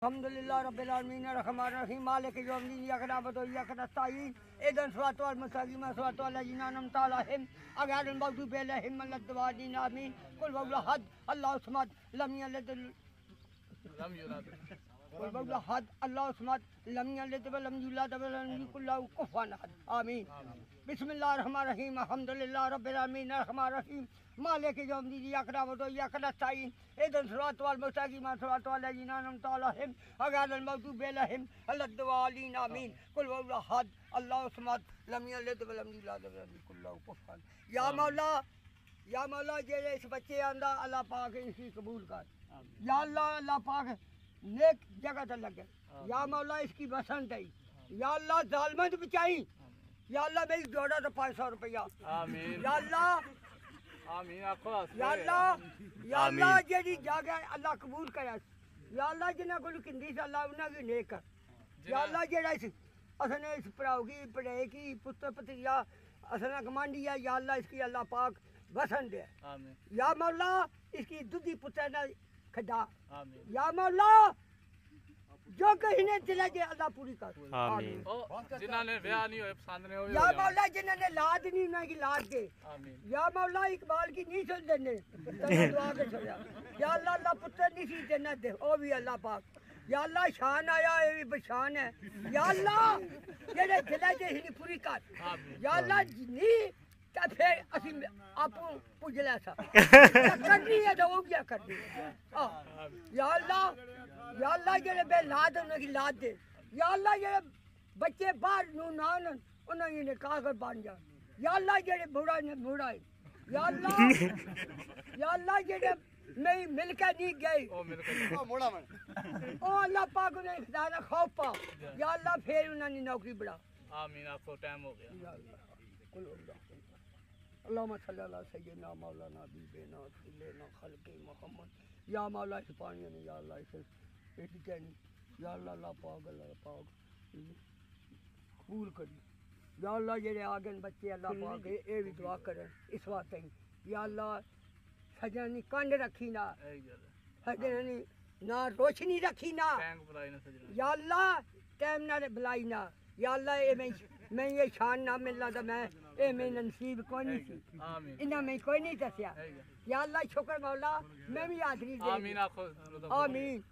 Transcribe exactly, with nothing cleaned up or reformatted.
الحمدللہ رب العالمین الرحمن الرحیم مالک یوم الدین ایاک نعبد و ایاک نستعین اهدنا الصراط المستقیم صراط الذین انعمت علیہم غیر المغضوب علیہم ولا الضالین آمین قل هو احد اللہ الصمد لم یلد لم یولد قل هو احد اللہ الصمد لم یلد ولم یولد ولم یکن له کفوا احد آمین بسم اللہ الرحمن الرحیم الحمدللہ رب العالمین الرحمن الرحیم مالک یوم الدین ایاک نعبد و ایاک نستعین اهدنا الصراط المستقیم صراط الذین انعمت علیہم غیر المغضوب علیہم ولا الضالین آمین قل هو احد اللہ الصمد لم یلد ولم یولد ولم یکن له کفوا احد یا مولا یا مولا جڑے اس بچے آندا اللہ پاک اس کی قبول کر یا اللہ اللہ پاک نیک جگہ تے لگے یا مولا اس کی بسن دے یا اللہ ظالموں سے بچائی یا اللہ میری جوڑا تو پانچ سو روپیہ آمین یا اللہ آمین یا اللہ یا اللہ جیڑی جگہ اللہ قبول کرے یا اللہ جنہ کو کندی سے اللہ انہاں کی نیک کر یا اللہ جیڑا اس اسنے اس پراؤ کی پڑھے کی پتر پتریا اسنا کمانڈی ہے یا اللہ اس کی اللہ پاک وسن دے آمین یا مولا اس کی دودھی پتر نہ کھڈا آمین یا مولا جو کہیں نے دل دے اللہ پوری کر آمین جنہاں نے بیاہ نہیں ہوئے پسند نہیں ہوئے یا مولا جنہاں نے لاد نہیں انہاں کی لاد دے آمین یا مولا اقبال کی نہیں سن دینے تنہا دعا کے چھوڑیا یا اللہ اللہ پتر نہیں سی جنت دے او بھی اللہ پاک یا اللہ شان آیا اے بھی بشان ہے یا اللہ جنہے دل دے ہی پوری کر یا اللہ نہیں تا پھر اسی آپ پوچھ لے سا کرنی ہے تو وہ کیا کرنی ہے یا اللہ یا اللہ جڑے بے لاد انہوں کی لاد دے یا اللہ جڑے بچے باہر نو نان انہوں نے نکاح کر بان جا یا اللہ جڑے بوڑا نے بوڑا ہے یا اللہ یا اللہ جڑے میں مل کے نہیں گئی او اللہ پاک انہیں خدا خوف پا یا اللہ پھر انہوں نے نوکری بڑھا آمین آپ کو ٹائم ہو گیا یا اللہ کل اللہم صلی اللہ سیدنا مولانا حبیبنا سیدنا خلق محمد یا مولا اس پانی میں یا اللہ اس اس کہنی یا اللہ اللہ پاک اللہ پاک قبول کری یا اللہ جڑے آگن بچے اللہ پاک اے بھی دعا کریں اس واسطے یا اللہ سجنی کنڈ رکھی نہ سجنی نہ روشنی رکھی نہ یا اللہ ٹائم نہ بلائی نہ یا اللہ اے میں میں یہ شان نہ ملنا تھا میں اے میں نصیب کوئی نہیں سی انہاں میں کوئی نہیں دسیا یا اللہ شکر مولا میں بھی حاضری دے آمین آمین